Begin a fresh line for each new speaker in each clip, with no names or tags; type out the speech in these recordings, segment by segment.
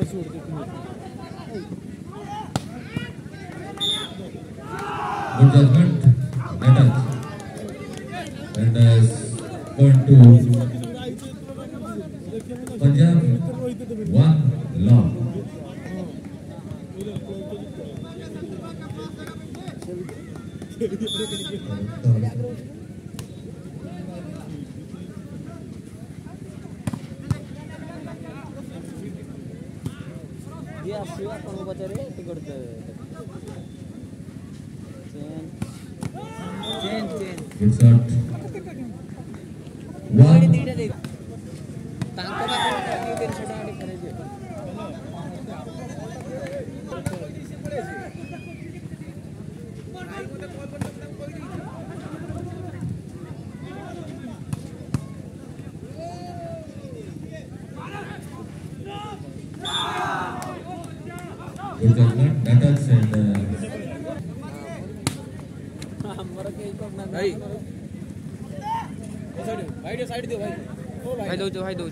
Good judgment. Let us. And as point to Punjab, 1 long.
dia siwa kalau baca re tiga udah chain
Good shot. 1.
tangko pakai dari sana ada kerja
Good judgment. Let us and
भाई side दो भाई दो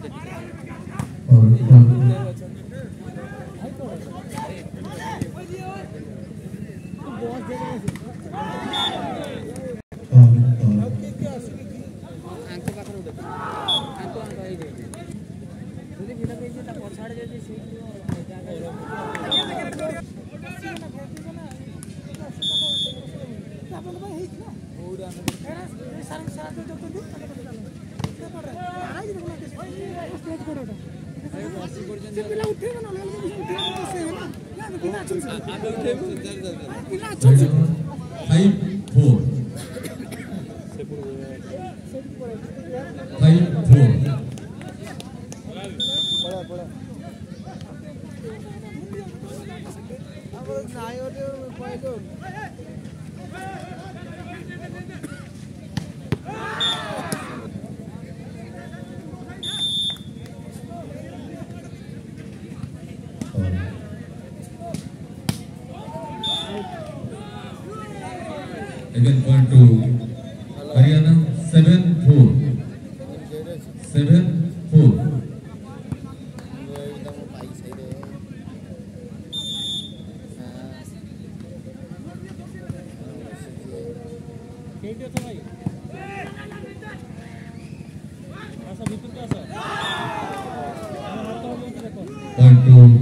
आंको पाखर उठे आंको आई दे ଯଦି ବିନା ପଇସା ତା ପଛାଡେ ଯଦି ସେଇ ଆପଣ ଭାଇ ହେଇଛି ନା ଓଡ ଆମେ ସାର ସାର ତ ଦଉଛନ୍ତି ସ୍ଟେଜ କୋଡଟା ସେ ପିଲା ଉଠେଇବ ନା ଉଠେଇବ ସେ ହେଲା ନା ପିଲା ଅଛନ୍ତି ଆମେ ଉଠେଇବୁ ପିଲା ଅଛନ୍ତି
5-4. 5-4.
ପଳା ଆମର ନାଇ ଗୋଟେ କହିଲୁ
Again point to Haryana. 7-4. 7-4. Point to